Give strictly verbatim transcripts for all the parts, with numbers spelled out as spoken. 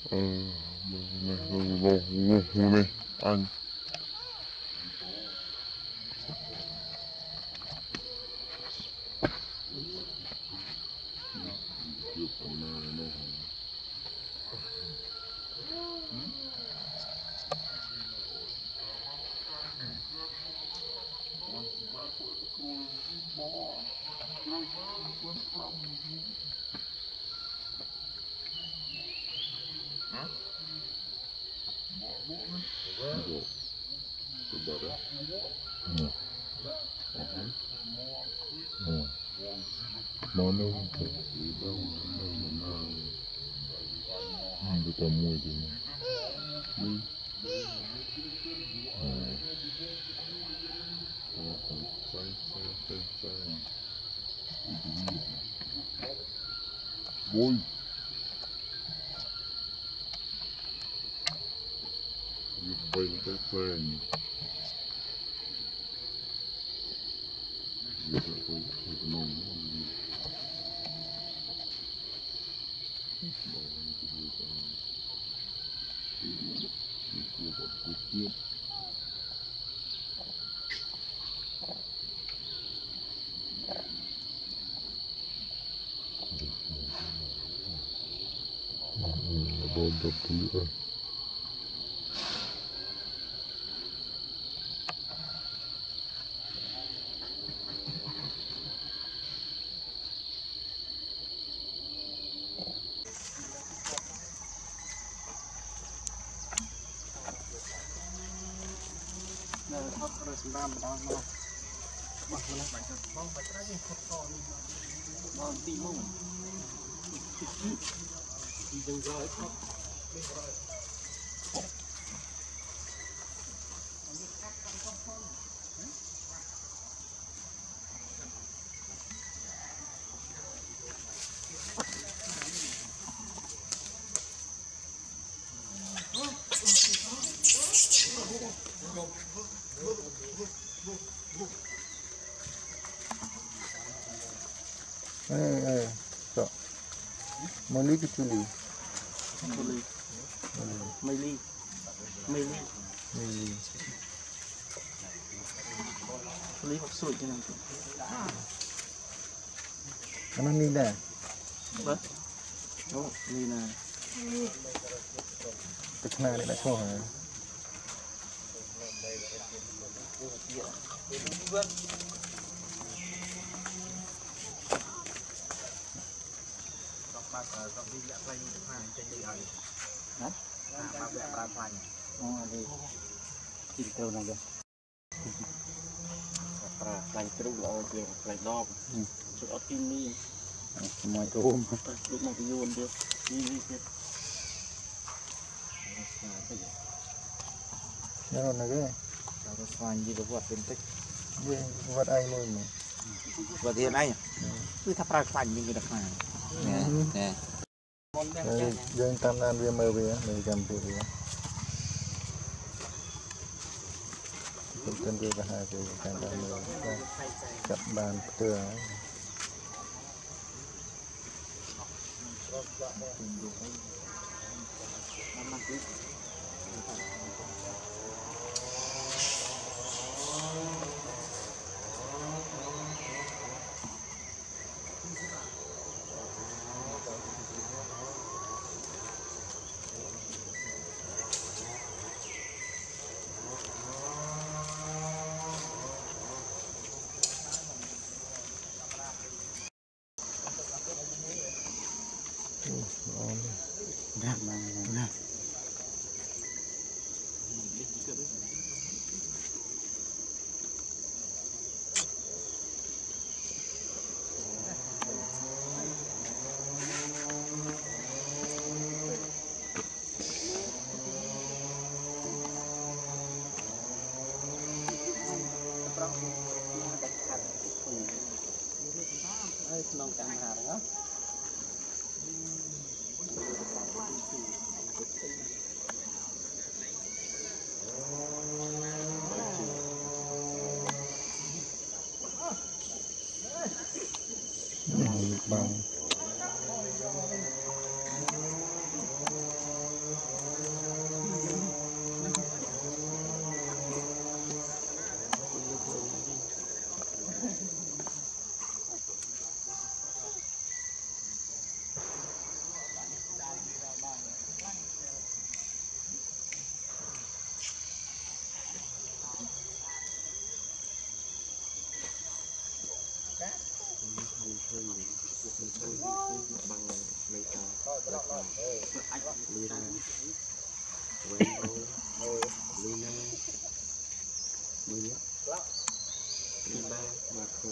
Ờ, này, này, này, này, anh. Mana untuk tidak mana bertemu itu. Hmm. Boy. You play that thing. You can play it alone. Bodoh dulu ah. Sembilan belas malam, malam baca, mau baca lagi foto ni, mau timung, timung jauh itu, Eh, eh, tak. Mali ke culi? Meli, Meli, Meli, Mali. Meli maksud je nanti. Mana ni dah? Apa? Oh, ni lah. Terkenal ni nak semua. Trong khi vẽ play như thế này trên đây rồi. Hả? À, vẽ ra play. Ồ, đi. Chỉnh câu này kìa. Ra play trú là kìa, play đo. Chút ở kim đi. Mọi tôm. Lúc mà cái yuan được. Đi đi kìa. Nhớ rồi này cái. Nó xoan gì đó vọt bên tích. Vọt ai luôn mà. Vọt hiện anh. Cứ thắp ra play như cái đặc này. Nè, nè. Jangan tangan dia mau ya, dari campur ya. Kita dia bahasa tangan dia. Cak ban betul. Nah, nah, nah. Nong kamera đó. Bang. đi ra quên đi ra đi nhé đi ba và khổ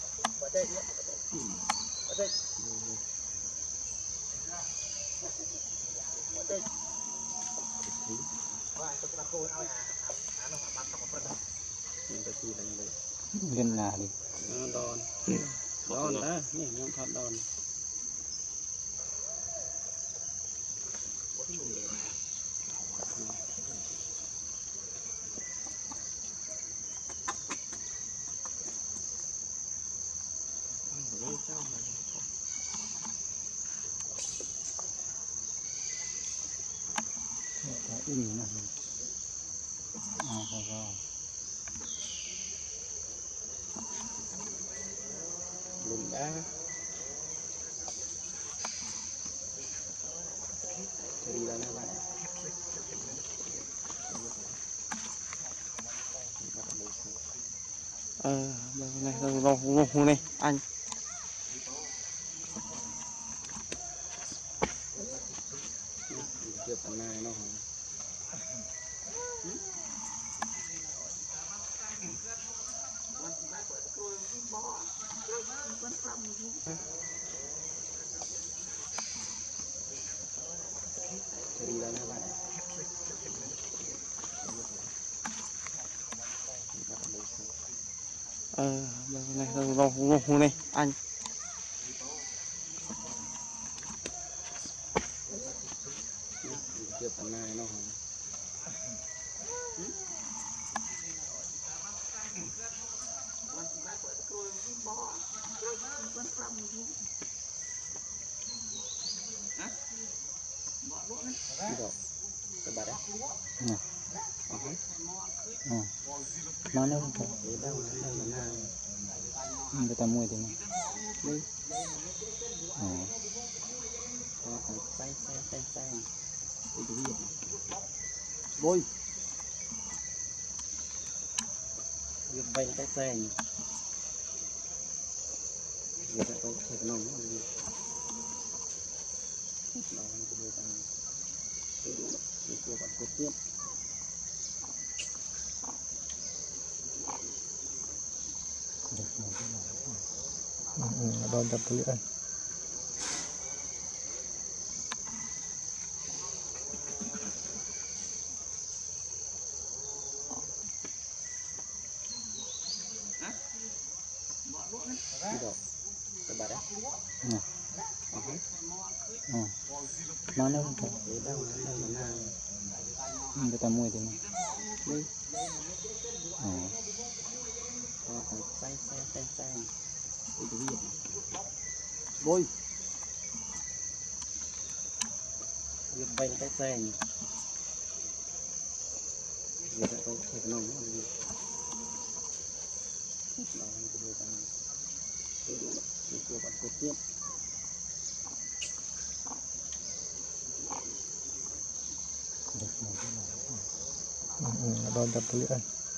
gần là đi đòn đòn đó nè không thật đòn in nè à rồi rồi lùm đá đi ra các bạn ờ này rồi rồi rồi này anh chưa tận này nó hả đi ra các bạn ờ này rồi rồi rồi này anh chưa tận này nó hả được cái bà đấy nè ờ ờ nó nó không để đâu đâu là nào người ta mua thì mà đi ờ ờ phải tay tay tay tay đi cái gì bôi việc bay tay tay việc bay tay cái nòng nó gì đó là cái đôi tay cái của bạn cột tiếp đòn tập lưỡi được cái bà đấy nè ờ ờ nó nó không để đâu đâu là nào người ta mua thì mà đi ờ ờ phải tay tay tay tay đi cái gì bôi việc bay tay tay việc bay tay cái nòng nó gì đó là cái đôi tay cái của bạn cột tiếp đòn tập lưỡi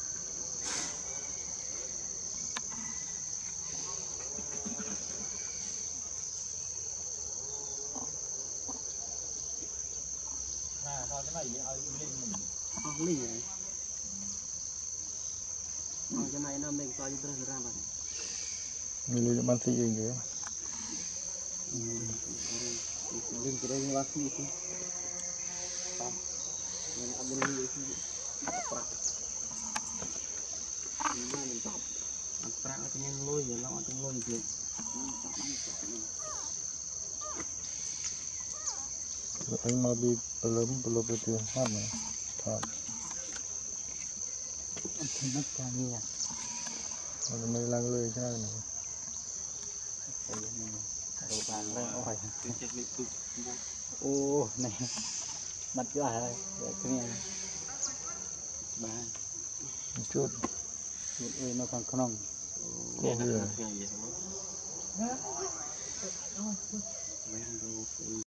ờ lì này ờ cái này nó mình coi như tôi ra mà người lưu ban thị gì vậy linh cái đây như bác sĩ chứ không mình ăn bên gì chứ prạ mình chọn ăn prạ thì nhanh lôi rồi nó ăn lôi gì anh mà bị belum belum itu mana thap thì mất ca nghe มันไม่ลังเลยใช่ไหม cái này đồ vàng đây ôi ô này mặt cứ à đây cái này ba chút một ơi nó còn không có gì